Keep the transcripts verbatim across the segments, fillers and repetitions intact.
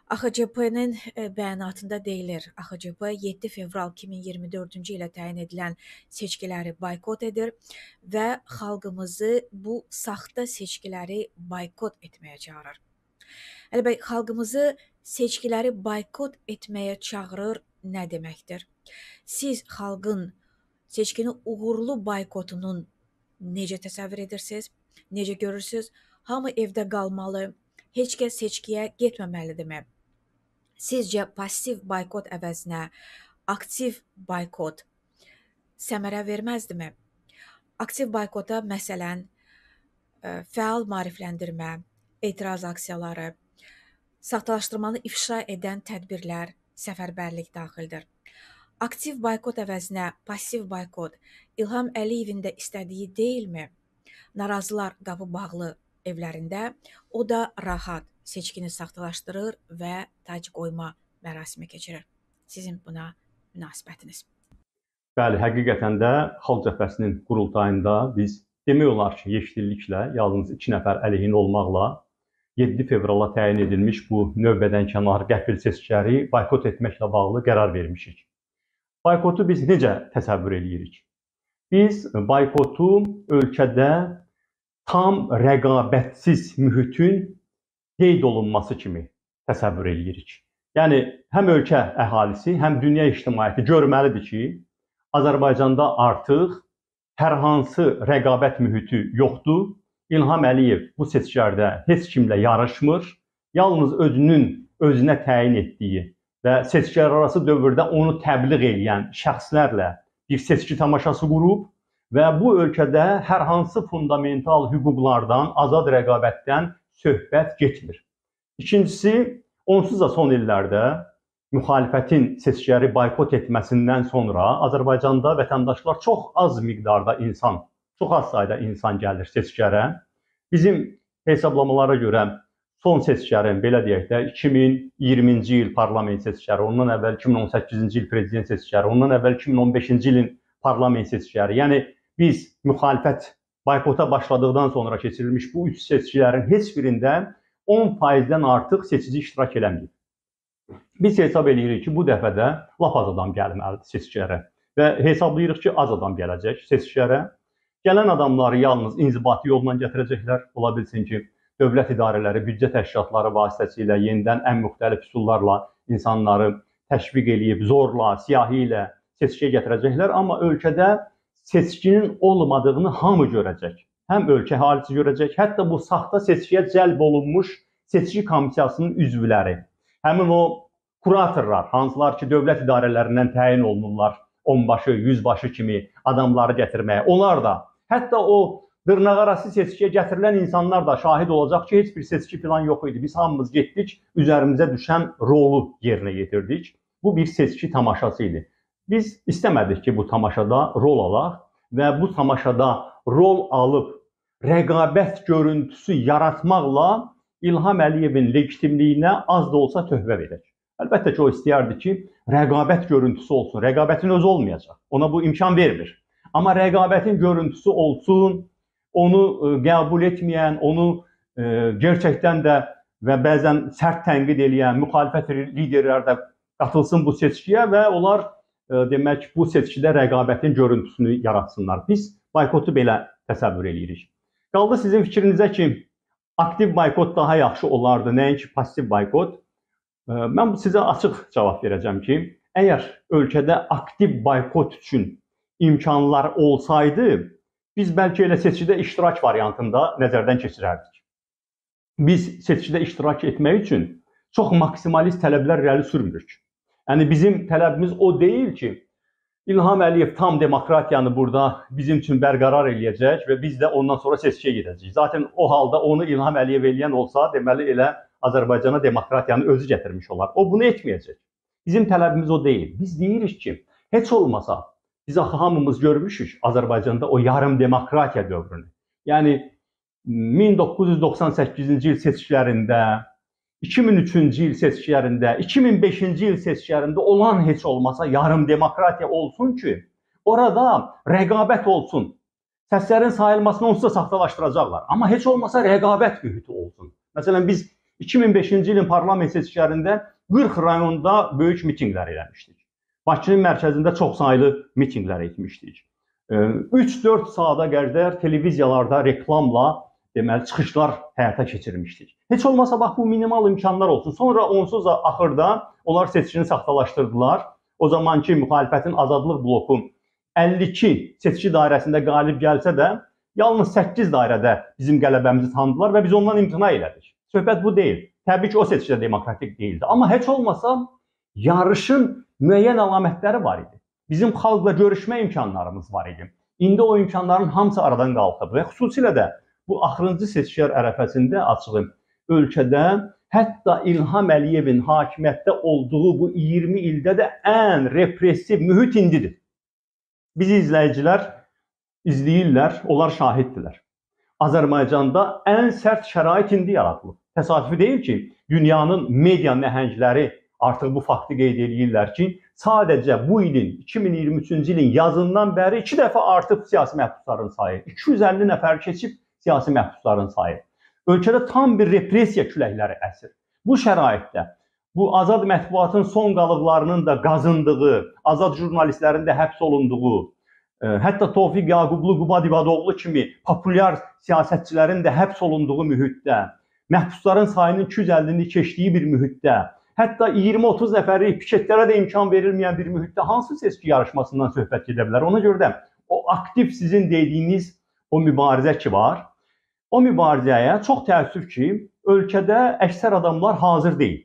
A X C P-nin bəyanatında deyilir, A X C P yeddi fevral iki min iyirmi dördüncü ilə təyin edilən seçkiləri boykot edir və xalqımızı bu saxta seçkiləri boykot etməyə çağırır. Əlbəttə, xalqımızı seçkiləri boykot etməyə çağırır nə deməkdir? Siz xalqın seçkini uğurlu boykotunun necə təsəvvür edirsiniz? Necə görürsünüz? Hamı evdə qalmalı, heç kəs seçkiyə getməməlidirmi? Sizcə pasiv boykot əvəzinə aktiv boykot səmərə verməzdimi? Aktiv boykota məsələn fəal maarifləndirmə, etiraz aksiyaları, saxtalaşdırmanı ifşa edən tədbirlər, səfərbərlik daxildir. Aktiv boykot əvəzinə pasiv boykot İlham Əliyevin də istədiyi deyilmi? Narazılar qapı bağlı evlərində, o da rahat seçkini saxtalaşdırır və tac qoyma mərasimi keçirir. Sizin buna münasibətiniz? Bəli, həqiqətən də Xalq Cəbhəsinin qurultayında biz demək olar ki, yeşilliklə, yalnız iki nəfər əleyhinə olmaqla yeddi fevrala təyin edilmiş bu növbədən kənar qəfil seçkiləri boykot etməklə bağlı qərar vermişik. Boykotu biz necə təsəvvür edirik? Biz boykotu ölkədə tam rəqabətsiz mühitin qeyd olunması kimi təsəvvür edirik. Yəni, həm ölkə əhalisi, həm dünya ictimaiyyəti görməlidir ki, Azərbaycanda artıq hər hansı rəqabət mühiti yoxdur. İlham Əliyev bu seçkilərdə heç kimlə yarışmır. Yalnız özünün özünə təyin etdiyi və seçkilər arası dövrdə onu təbliğ edən şəxslərlə bir seçki tamaşası qurub və bu ölkədə hər hansı fundamental hüquqlardan, azad rəqabətdən söhbət getmir. İkincisi, onsuz da son illərdə müxalifətin seçkiləri boykot etməsindən sonra Azərbaycanda vətəndaşlar çox az miqdarda insan, çox az sayda insan gəlir seçkilərə. Bizim hesablamalara görə son seçkilərin, belə deyək də, iki min iyirminci il parlament seçkiləri, ondan əvvəl iki min on səkkizinci il prezident seçkiləri, ondan əvvəl iki min on beşinci ilin parlament seçkiləri. Yəni, biz müxalifət boykota başladıqdan sonra keçirilmiş bu üç seçkilərin heç birində on faizdən artıq seçici iştirak eləməyib. Biz hesab edirik ki, bu dəfə də lap az adam gəlməlidir seçkilərə və hesablayırıq ki, az adam gələcək seçkilərə. Gələn adamları yalnız inzibati yolla gətirəcəklər. Ola bilsin ki, dövlət idarələri, büdcə təşkilatları vasitəsilə yenidən ən müxtəlif üsullarla insanları təşviq eləyib, zorla, siyahi ilə seçkiyə gətirəcəklər. Amma ölkədə seçkinin olmadığını hamı görəcək. Həm ölkə əhalisi görəcək, hətta bu saxta seçkiyə cəlb olunmuş seçki komissiyasının üzvləri, həmin o kuratorlar, hansılar ki, dövlət idarələrindən təyin olunurlar, onbaşı, yüzbaşı kimi adamları gətirməyə, onlar da, hətta o dırnaqarası seçkiyə gətirilən insanlar da şahid olacaq ki, heç bir seçki falan yox idi. Biz hamımız getdik, üzərimizə düşən rolu yerinə yetirdik. Bu bir seçki tamaşası idi. Biz istəmədik ki, bu tamaşada rol alaq və bu tamaşada rol alıb rəqabət görüntüsü yaratmaqla İlham Əliyevin legitimliyinə az da olsa töhfə verək. Əlbəttə ki, o istəyərdi ki, rəqabət görüntüsü olsun. Rəqabətin özü olmayacaq. Ona bu imkan vermir. Amma rəqabətin görüntüsü olsun, onu qəbul etməyən, onu gerçəkdən də və bəzən sərt tənqid edən müxalifət liderləri də qatılsın bu seçkiyə və onlar demək, bu seçkidə rəqabətin görüntüsünü yaratsınlar. Biz boykotu belə təsəvvür edirik. Qaldı sizin fikrinizə ki, aktiv boykot daha yaxşı olardı, nəinki pasiv boykot. Mən sizə açıq cavab verəcəm ki, əgər ölkədə aktiv boykot üçün imkanlar olsaydı, biz bəlkə elə seçkidə iştirak variantında nəzərdən keçirərdik. Biz seçkidə iştirak etmək üçün çox maksimalist tələblər irəli sürmürük. Yəni, bizim tələbimiz o deyil ki, İlham Əliyev tam demokratiyanı burada bizim üçün bərqərar eləyəcək və biz də ondan sonra seçkiyə gedəcəyik. Zaten o halda onu İlham Əliyev eləyən olsa, deməli elə Azərbaycana demokratiyanı özü gətirmiş olar. O bunu etməyəcək. Bizim tələbimiz o deyil. Biz deyirik ki, heç olmasa biz axı hamımız görmüşük Azərbaycanda o yarım demokratiya dövrünü. Yəni min doqquz yüz doxsan səkkizinci il seçkilərində, iki min üçüncü il seçkilərində, iki min beşinci il seçkilərində olan heç olmasa yarım demokratiya olsun ki, orada rəqabət olsun. Səslərin sayılmasını onsuz da saxtalaşdıracaqlar. Amma heç olmasa rəqabət mühiti olsun. Məsələn, biz iki min beşinci ilin parlament seçkilərində qırx rayonda böyük mitinqlər eləmişdik. Bakının mərkəzində çoxsaylı mitinqlər etmişdik. üç dörd saata qədər televiziyalarda reklamla deməli çıxışlar həyata keçirmişdik. Heç olmasa bax bu minimal imkanlar olsun. Sonra onsuz da axırda onlar seçkini saxtalaşdırdılar. O zamanki müxalifətin Azadlıq bloku əlli iki seçki dairəsində qalib gəlsə də yalnız səkkiz dairədə bizim qələbəmizi tanıdılar və biz ondan imtina elədik. Söhbət bu deyil. Təbii ki, o seçkidə demokratik deyildi. Amma heç olmasa yarışın müəyyən əlamətləri var idi. Bizim xalqla görüşmə imkanlarımız var idi. İndi o imkanların hamısı aradan qalxıb və xüsusilə də bu axırıncı seçkilər ərəfəsində açığı ölkədə hətta İlham Əliyevin hakimiyyətdə olduğu bu iyirmi ildə də ən repressiv mühit indidir. Bizi izləyicilər izləyirlər, onlar şahiddirlər. Azərbaycanda ən sərt şərait indi yaradılıb. Təsadüfi deyil ki, dünyanın media nəhəngləri artıq bu faktı qeyd edirlər ki, sadəcə bu ilin iki min iyirmi üçüncü ilin yazından bəri iki dəfə artıb siyasi məhbusların sayı. iki yüz əlli nəfər keçib siyasi məhbusların sayı. Ölkədə tam bir repressiya küləkləri əsir. Bu şəraitdə bu azad mətbuatın son qalıqlarının da qazındığı, azad jurnalistlərin də həbs olunduğu, hətta Tofiq Yaqublu, Qubad İbadoğlu kimi populyar siyasətçilərin də həbs olunduğu mühitdə, məhbusların sayının iki yüz əllini keçdiyi bir mühitdə, hətta iyirmi otuz nəfərlik piketlərə də imkan verilməyən bir mühitdə hansı seçki yarışmasından söhbət gedə bilər? Ona görə də o aktiv sizin dediyiniz o mübarizə ki var, o mübarizəyə çox təəssüf ki, ölkədə əksər adamlar hazır deyil.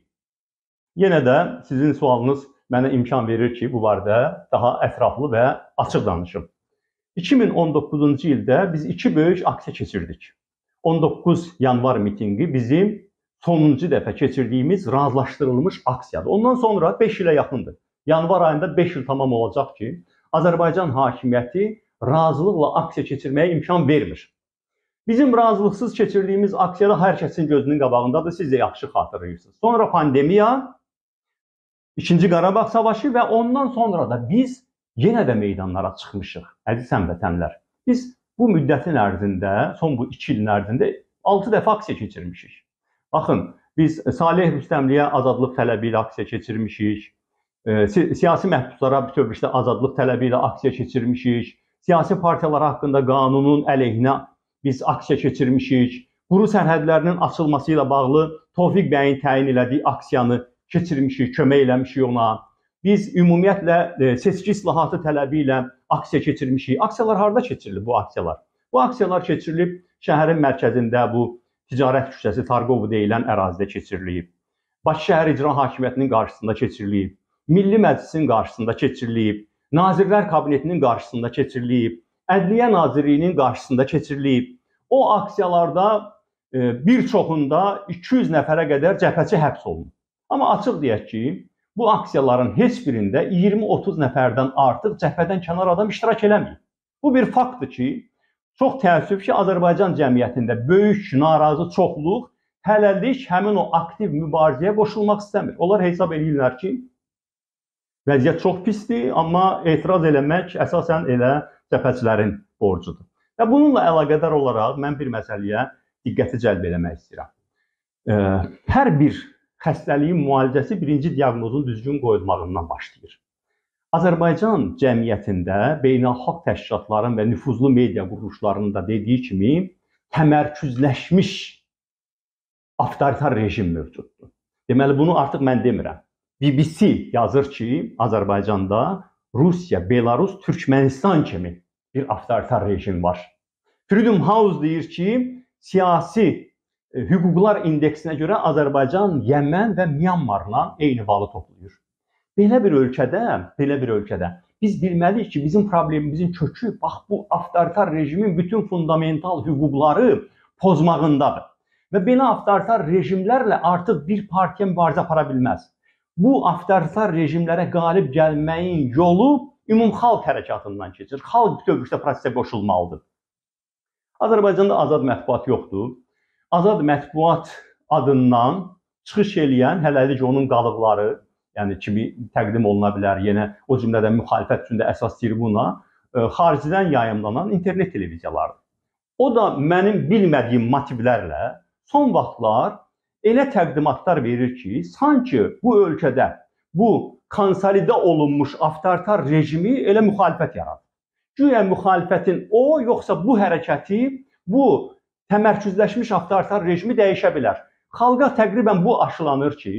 Yenə də sizin sualınız mənə imkan verir ki, bu barədə daha ətraflı və açıq danışım. iki min on doqquzuncu ildə biz iki böyük aksiya keçirdik. on doqquz yanvar mitinqi bizim sonuncu dəfə keçirdiyimiz razılaşdırılmış aksiyadır. Ondan sonra beş ilə yaxındır. Yanvar ayında beş il tamam olacaq ki, Azərbaycan hakimiyyəti razılıqla aksiya keçirməyə imkan vermir. Bizim razılıqsız keçirdiyimiz aksiyada hər kəsin gözünün qabağındadır, siz də yaxşı xatırlayırsınız. Sonra pandemiya, İkinci Qarabağ savaşı və ondan sonra da biz yenə də meydanlara çıxmışıq, əziz həmvətənlər. Biz bu müddətin ərzində, son bu iki ilin ərzində altı dəfə aksiya keçirmişik. Baxın, biz Salih Rüstəmliyə azadlıq tələbi ilə aksiya keçirmişik, siyasi məhbuslara bütövlükdə azadlıq tələbi ilə aksiya keçirmişik, siyasi partiyalar haqqında qanunun əleyhinə biz aksiya keçirmişik, quru sərhədlərinin açılması ilə bağlı Tofiq bəyin təyin elədiyi aksiyanı keçirmişik, kömək eləmişik ona. Biz ümumiyyətlə seçki islahatı tələbi ilə aksiya keçirmişik. Aksiyalar harada keçirilib bu aksiyalar? Bu aksiyalar keçirilib şəhərin mərkəzində bu ticarət küçəsi Targovu deyilən ərazidə keçirilib. Bakı şəhər icra hakimiyyətinin qarşısında keçirilib. Milli Məclisin qarşısında keçirilib. Nazirlər Kabinetinin qarşısında keçirilib. Ədliyyə Nazirliyinin qarşısında keçirilib. O aksiyalarda bir çoxunda iki yüz nəfərə qədər cəbhəçi həbs olunub. Amma açıq deyək ki, bu aksiyaların heç birində iyirmi otuz nəfərdən artıq cəbhədən kənar adam iştirak eləməyib. Bu bir faktdır ki, çox təəssüf ki, Azərbaycan cəmiyyətində böyük narazı çoxluq hələlik həmin o aktiv mübarizəyə qoşulmaq istəmir. Onlar hesab edirlər ki, vəziyyət çox pisdir, amma etiraz eləmək əsasən elə cəbhəçilərin borcudur. Və bununla əlaqədar olaraq mən bir məsələyə diqqəti cəlb eləmək istəyirəm. Hər bir xəstəliyin müalicəsi birinci diaqnozun düzgün qoyulmağından başlayır. Azərbaycan cəmiyyətində beynəlxalq təşkilatların və nüfuzlu media quruluşlarının da dediyi kimi təmərküzləşmiş avtoritar rejim mövcuddur. Deməli, bunu artıq mən demirəm. B B C yazır ki, Azərbaycanda Rusiya, Belarus, Türkmənistan kimi bir avtoritar rejim var. Freedom House deyir ki, siyasi hüquqlar indeksinə görə Azərbaycan, Yəmən və Myanmarla eyni balı toplayır. Belə bir ölkədə, belə bir ölkədə biz bilməliyik ki, bizim problemimizin kökü bax bu avtoritar rejimin bütün fundamental hüquqları pozmağındadır. Və belə avtoritar rejimlərlə artıq bir partiya mübarizə apara bilməz. Bu avtoritar rejimlərə qalib gəlməyin yolu ümumxalq hərəkatından keçir. Xalq bütövlükdə prosesə qoşulmalıdır. Azərbaycanda azad mətbuat yoxdur. Azad mətbuat adından çıxış eləyən hələlik onun qalıqları, yəni kimi təqdim oluna bilər, yenə o cümlədən müxalifət üçün də əsas tribuna, xaricdən yayımlanan internet televiziyalardır. O da mənim bilmədiyim motivlərlə son vaxtlar elə təqdimatlar verir ki, sanki bu ölkədə bu konsolidə olunmuş avtoritar rejimi elə müxalifət yaradır. Güya müxalifətin o, yoxsa bu hərəkəti, bu təmərküzləşmiş avtoritar rejimi dəyişə bilər. Xalqa təqribən bu aşılanır ki,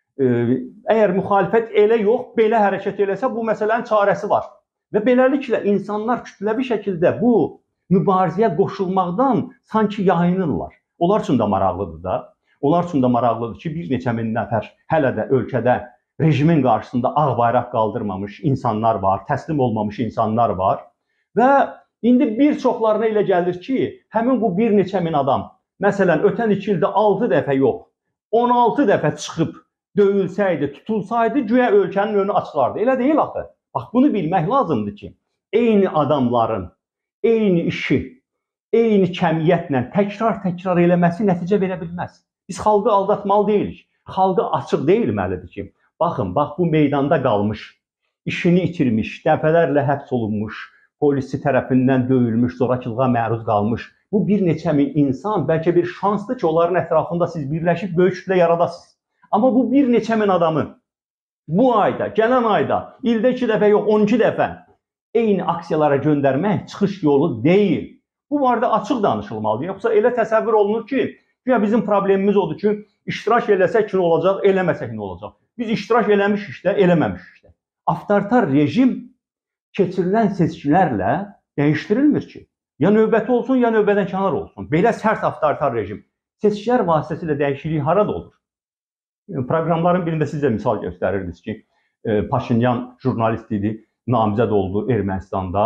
əgər müxalifət elə yox, belə hərəkət eləsə bu məsələnin çarəsi var. Və beləliklə insanlar kütləvi şəkildə bu mübarizəyə qoşulmaqdan sanki yayınırlar. Onlar üçün də maraqlıdır da. Onlar üçün də maraqlıdır ki, bir neçə min nəfər hələ də ölkədə rejimin qarşısında ağ bayraq qaldırmamış insanlar var, təslim olmamış insanlar var. Və indi bir çoxlarına elə gəlir ki, həmin bu bir neçə min adam, məsələn, ötən iki ildə altı dəfə yox, on altı dəfə çıxıb döyülsəydi, tutulsaydı, güya ölkənin önü açılardı. Elə deyil axı. Bax, bunu bilmək lazımdır ki, eyni adamların, eyni işi, eyni kəmiyyətlə təkrar-təkrar eləməsi nəticə verə bilməz. Biz xalqı aldatmalı deyilik. Xalqı açıq deyilməlidir ki, baxın, bax, bu meydanda qalmış, işini itirmiş, dəfələrlə həbs olunmuş, polisi tərəfindən döyülmüş, zorakılığa məruz qalmış bu bir neçə min insan bəlkə bir şansdır ki, onların ətrafında siz birləşib böyük kütlə yaradasınız. Amma bu bir neçə min adamı bu ayda, gələn ayda, ildə iki dəfə yox, on iki dəfə eyni aksiyalara göndərmək çıxış yolu deyil. Bu barədə açıq danışılmalıdır. Yoxsa elə təsəvvür olunur ki, ya bizim problemimiz odur ki, iştirak eləsək ki, nə olacaq, eləməsək nə olacaq. Biz iştirak eləmişik də, eləməmişik də. Avtoritar rejim keçirilən seçkilərlə dəyişdirilmir ki. Ya növbəti olsun, ya növbədən kənar olsun. Belə sərt avtoritar rejim seçkilər vasitəsilə dəyişiklik harada olur? Proqramların birində siz də misal göstərirdiniz ki, Paşinyan jurnalist idi, namizəd oldu Ermənistanda.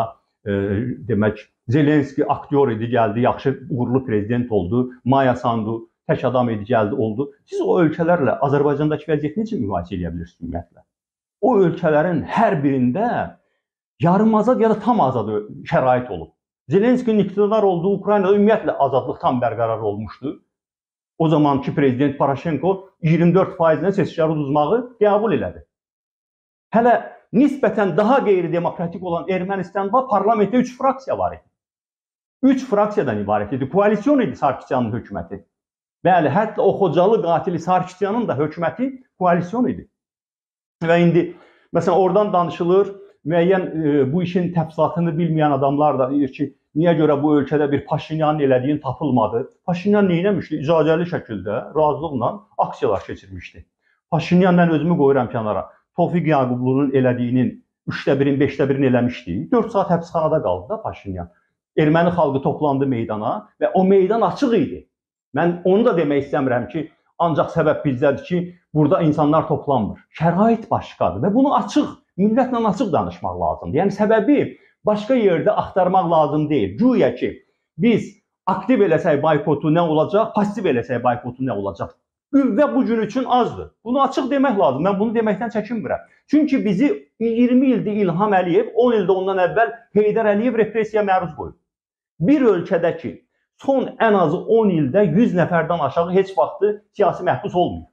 Demək, Zelenski aktyor idi, gəldi, yaxşı uğurlu prezident oldu. Maya Sandu tək adam idi, gəldi, oldu. Siz o ölkələrlə Azərbaycandakı vəziyyəti necə müqayisə edə bilirsiniz ümumiyyətlə? O ölkələrin hər birində yarım azad ya da tam azad şərait olub. Zelenskinin iqtidar olduğu Ukraynada ümumiyyətlə azadlıq tam bərqərar olmuşdu. O zamanki prezident Poroshenko iyirmi dörd faizlə seçkiləri uduzmağı qəbul elədi. Hələ nisbətən daha qeyri-demokratik olan Ermənistanda parlamentdə üç fraksiya var idi. Üç fraksiyadan ibarət idi. Koalisyon idi Sarkisyanın hökuməti. Bəli, hətta o Xocalı qatili Sarkisyanın da hökuməti koalisyon idi. Və indi, məsələn, oradan danışılır, müəyyən e, bu işin təfsilatını bilməyən adamlar da deyir ki, niyə görə bu ölkədə bir Paşinyanın elədiyin tapılmadı? Paşinyan neynəmişdi? İcazəli şəkildə, razılıqla aksiyalar keçirmişdi. Paşinyan mən özümü qoyuram kənara. Tofiq Yaqublu'nun elədiyinin üçdə birin, beşdə birin eləmişdi. dörd saat həbsxanada qaldı da Paşinyan. Erməni xalqı toplandı meydana və o meydan açıq idi. Mən onu da demək istəmirəm ki, ancaq səbəb bizdədir ki, burada insanlar toplanmır. Şərait başqadır və bunu açıq, millətlə açıq danışmaq lazımdır. Yəni səbəbi başqa yerdə axtarmaq lazım deyil. Güya ki, biz aktiv eləsək boykotu nə olacaq, pasiv eləsək boykotu nə olacaq? Qüvvə bu gün üçün azdır. Bunu açıq demək lazım. Mən bunu deməkdən çəkinmirəm. Çünki bizi iyirmi ildir İlham Əliyev, on ildə ondan əvvəl Heydər Əliyev repressiyaya məruz qoyub. Bir ölkədəki son ən azı on ildə yüz nəfərdən aşağı heç vaxtı siyasi məhbus olmuyor.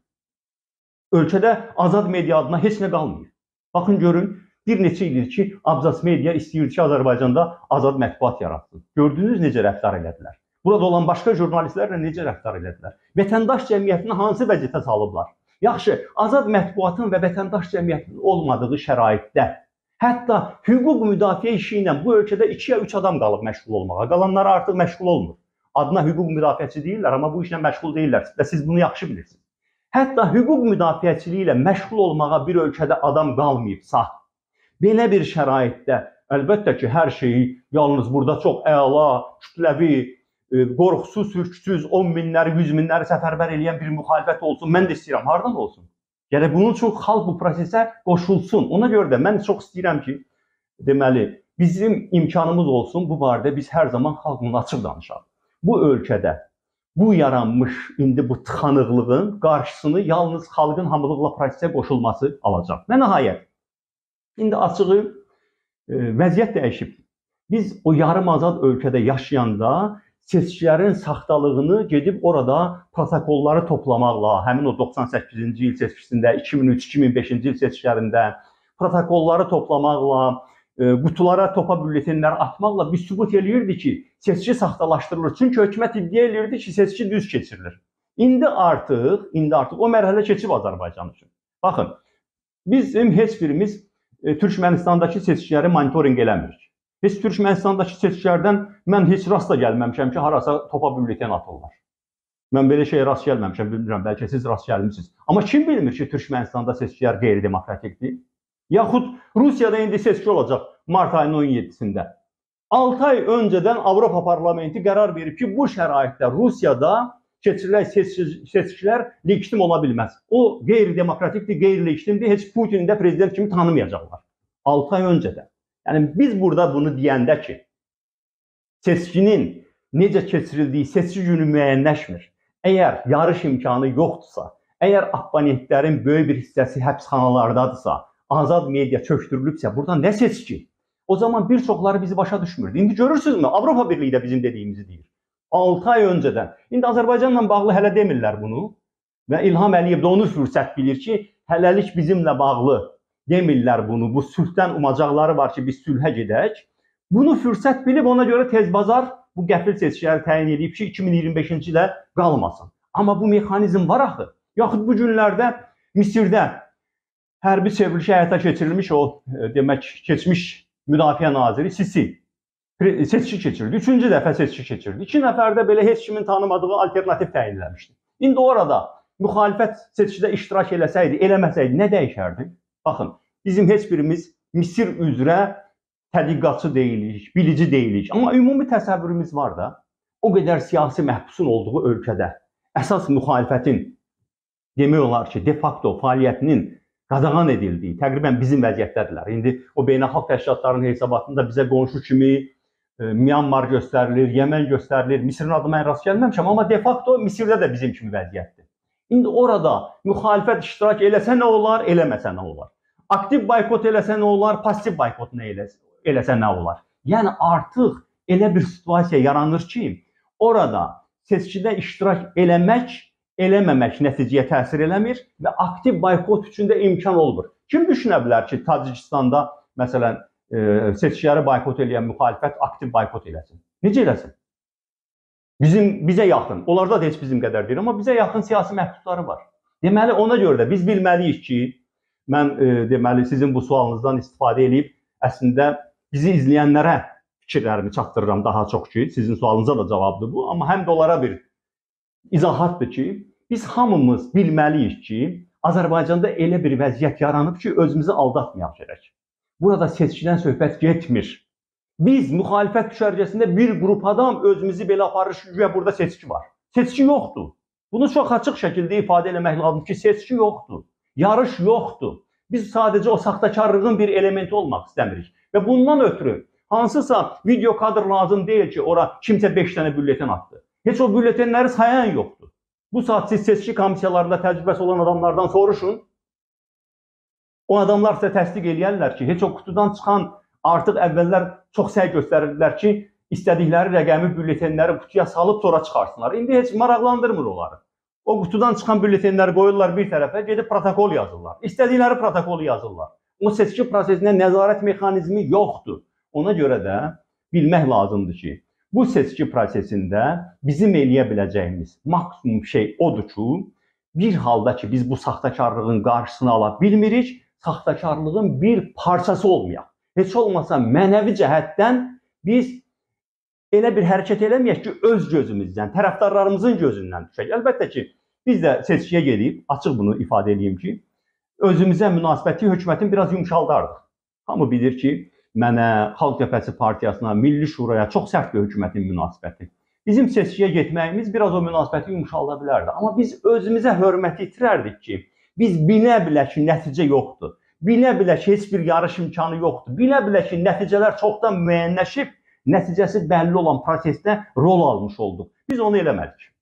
Ölkədə azad media adına heç nə qalmıyor. Baxın görün, bir neçə ildir ki, Abzas Media istəyir ki, Azərbaycanda azad mətbuat yaratsın. Gördünüz necə rəftar elədilər? Burada olan başqa jurnalistlərlə necə rəftar elədilər? Vətəndaş cəmiyyətini hansı vəziyyətə salıblar? Yaxşı, azad mətbuatın və vətəndaş cəmiyyətinin olmadığı şəraitdə, hətta hüquq müdafiə işi ilə bu ölkədə iki ya üç adam qalıb məşğul olmağa. Qalanlar artıq məşğul olmur. Adına hüquq müdafiəçi deyirlər, amma bu işlə məşğul deyirlər və siz bunu yaxşı bilirsiniz. Hətta hüquq müdafiəçiliyi ilə məşğul olmağa bir ölkədə adam qalmayıbsa, belə bir şəraitdə əlbəttə ki, hər şeyi yalnız burada çox əla, kütləvi, qorxusuz, hürksüz, on minləri, yüz minləri səfərbər eləyən bir müxalifət olsun. Mən də istəyirəm, hardan olsun? Yəni, bunun üçün xalq bu prosesə qoşulsun. Ona görə də mən çox istəyirəm ki, deməli, bizim imkanımız olsun, bu barədə biz hər zaman xalqla açıq danışaq. Bu ölkədə bu yaranmış, indi bu tıxanıqlığın qarşısını yalnız xalqın hamılıqla prosesə qoşulması alacaq. Və nəhayət, indi açığı vəziyyət dəyişib. Biz o yarım azad ölkədə yaşayanda seçkilərin saxtalığını gedib orada protokolları toplamaqla, həmin o doxsan səkkizinci il seçkisində, iki min üç iki min beşinci il seçkilərində protokolları toplamaqla, qutulara topa bülletenləri atmaqla biz sübut eləyirdi ki, seçki saxtalaşdırılır. Çünki hökumət iddia eləyirdi ki, seçki düz keçirilir. İndi artıq, indi artıq o mərhələ keçib Azərbaycan üçün. Baxın, bizim heç birimiz e, Türkmənistandakı seçkiləri monitorinq eləmirik. Heç Türkmənistandakı seçkilərdən mən heç rast da gəlməmişəm ki, harasa topa bülletin atırlar. Mən belə şeyə rast gəlməmişəm, bilmirəm, bəlkə siz rast gəlmişsiniz. Amma kim bilmir ki, Türkmənistanda seçkilər qeyri-demokratikdir? Yaxud Rusiyada indi seçki olacaq mart ayının on yeddisində. altı ay öncədən Avropa Parlamenti qərar verib ki, bu şəraitdə Rusiyada keçirilən seçkilər legitim ola bilməz. O qeyri-demokratikdir, qeyri-legitimdir, heç Putin də prezident kimi tanımayacaqlar. altı ay öncədən. Yəni biz burada bunu deyəndə ki, seçkinin necə keçirildiyi seçki günü müəyyənləşmir. Əgər yarış imkanı yoxdursa, əgər abonentlərin böyük bir hissəsi həbsxanalardadırsa, azad media çöktürülübsə, burada nə seçki? O zaman bir çoxları bizi başa düşmürdü. İndi görürsünüzmü? Avropa Birliyi də bizim dediyimizi deyir. altı ay öncədən. İndi Azərbaycanla bağlı hələ demirlər bunu. Və İlham Əliyev də onu fürsət bilir ki, hələlik bizimlə bağlı demirlər bunu. Bu sülhdən umacaqları var ki, biz sülhə gedək. Bunu fürsət bilib ona görə tez bazar bu qəfil seçkiləri təyin edib ki, iki min iyirmi beşinci ilə qalmasın. Amma bu mexanizm var axı. Yaxud bu günlərdə Misirdə hərbi çevrilişi həyata keçirilmiş o demək keçmiş müdafiə naziri Sisi seçki keçirdi. Üçüncü dəfə seçki keçirdi. İki nəfər də belə heç kimin tanımadığı alternativ təyin eləmişdi. İndi orada müxalifət seçkidə iştirak eləsəydi, eləməsəydi nə dəyişərdi? Baxın, bizim heç birimiz Misir üzrə tədqiqatçı deyilik, bilici deyilik. Amma ümumi təsəvvürümüz var da, o qədər siyasi məhbusun olduğu ölkədə əsas müxalifətin demək olar ki, de facto fəaliyyətinin qadağan edildiyi, təqribən bizim vəziyyətdədirlər. İndi o beynəlxalq təşkilatların hesabatında bizə qonşu kimi e, Myanmar göstərilir, Yemen göstərilir. Misirin adı mən rast gəlməmişəm, amma de facto Misirdə də bizim kimi vəziyyətdir. İndi orada müxalifət iştirak eləsə nə olar, eləməsə nə olar? Aktiv boykot eləsə nə olar, passiv boykot nə eləsə, eləsə nə olar? Yəni artıq elə bir situasiya yaranır ki, orada seçkidə iştirak eləmək, eləməmək nəticəyə təsir eləmir və aktiv boykot üçün də imkan olmur. Kim düşünə bilər ki, Tacikistanda məsələn e, seçkiləri boykot eləyən müxalifət aktiv boykot eləsin? Necə eləsin? Bizim bizə yaxın, onlarda da heç bizim qədər deyil, amma bizə yaxın siyasi məhbusları var. Deməli ona görə də biz bilməliyik ki, mən e, deməli sizin bu sualınızdan istifadə edib əslində bizi izləyənlərə fikirlərimi çatdırıram daha çox ki, sizin sualınıza da cavabdır bu, amma həm də onlara bir izahatdır ki, biz hamımız bilməliyik ki, Azərbaycanda elə bir vəziyyət yaranıb ki, özümüzü aldatmayaq gərək. Burada seçkidən söhbət getmir. Biz müxalifət düşərgəsində bir qrup adam özümüzü belə aparırıq ki, burada seçki var. Seçki yoxdur. Bunu çox açıq şəkildə ifadə eləmək lazımdır ki, seçki yoxdur. Yarış yoxdur. Biz sadəcə o saxtakarlığın bir elementi olmaq istəmirik. Və bundan ötürü hansısa video kadr lazım deyil ki, ora kimsə beş dənə bülletin atdı. Heç o bülletenləri sayan yoxdur. Bu saat siz seçki komissiyalarında təcrübəsi olan adamlardan soruşun. O adamlar sizə təsdiq eləyərlər ki, heç o qutudan çıxan artıq əvvəllər çox səy göstərirdilər ki, istədikləri rəqəmi bülletenləri qutuya salıb sonra çıxarsınlar. İndi heç maraqlandırmır onları. O qutudan çıxan bülletenləri qoyurlar bir tərəfə, gedib protokol yazırlar. İstədikləri protokolu yazırlar. O seçki prosesinə nəzarət mexanizmi yoxdur. Ona görə də bilmək lazımdır ki, bu seçki prosesində bizim eləyə biləcəyimiz maksimum şey odur ki, bir halda ki, biz bu saxtakarlığın qarşısını ala bilmirik, saxtakarlığın bir parçası olmayaq. Heç olmasa mənəvi cəhətdən biz elə bir hərəkət eləməyək ki, öz gözümüzdən, tərəfdarlarımızın gözündən düşək. Əlbəttə ki, biz də seçkiyə gedib, açıq bunu ifadə edeyim ki, özümüzə münasibəti hökumətin biraz yumşaldardıq. Hamı bilir ki, mənə, Xalq Cəbhəsi Partiyasına, Milli Şuraya çox sərt bir hökumətin münasibəti. Bizim seçkiyə getməyimiz biraz o münasibəti yumşalda bilərdi. Amma biz özümüzə hörməti itirərdik ki, biz bilə-bilə ki, nəticə yoxdur. Bilə-bilə ki, heç bir yarış imkanı yoxdur. Bilə-bilə ki, nəticələr çoxdan müəyyənləşib, nəticəsi bəlli olan prosesdə rol almış olduq. Biz onu eləmədik.